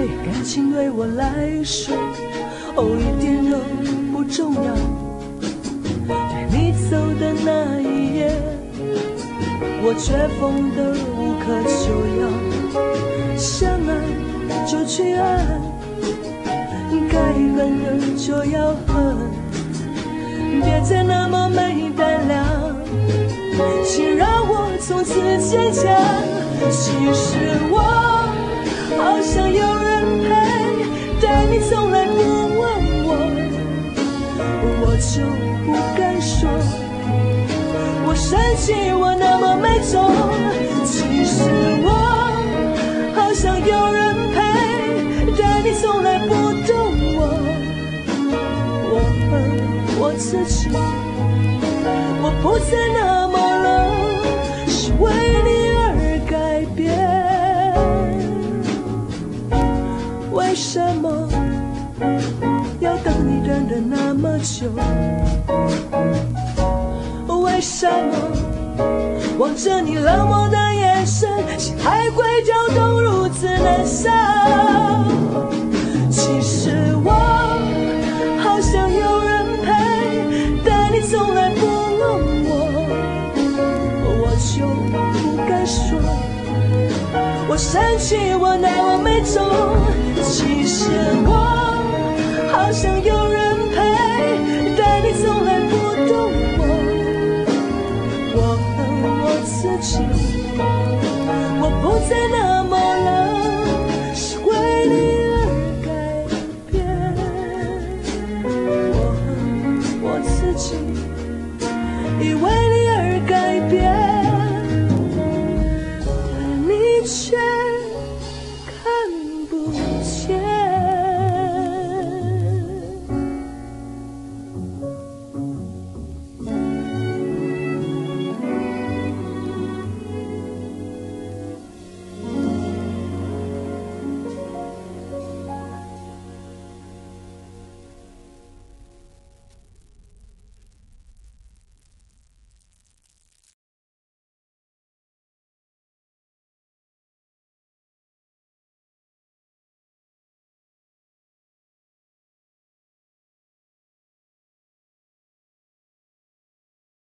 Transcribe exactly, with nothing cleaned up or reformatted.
为感情对我来说，哦，一点都不重要。对你走的那一夜，我却疯得无可救药。相爱就去爱，该恨的就要恨，别再那么没胆量。请让我从此坚强。其实我好想有人陪，但你从来不问我，我就不敢说。我生气，我那么没种。其实我好想有人陪，但你从来不懂我。我恨我自己，我不再那么冷，是为你而改变。为什么要等你等得那么久？为什么望着你冷漠的眼神，心还会跳动如此难受？其实我好想有人陪，但你从来不问我，我就不敢说。我生气，我那么没种。其实我好想有人陪，但你从来不懂我。我恨我自己，我不再那么冷，是为你而改变。我恨我自己，已为你而改变，但你却